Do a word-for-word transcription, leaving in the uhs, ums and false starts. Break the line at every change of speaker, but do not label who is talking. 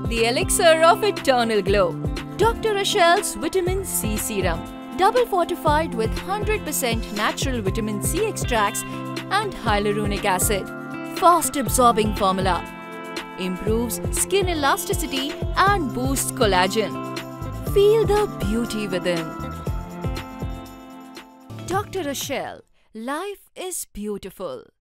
the elixir of eternal glow. Doctor Rochelle's Vitamin C Serum, double fortified with one hundred percent natural vitamin C extracts and hyaluronic acid. Fast absorbing formula, improves skin elasticity and boosts collagen. Feel the beauty within. Doctor Rochelle, life is beautiful.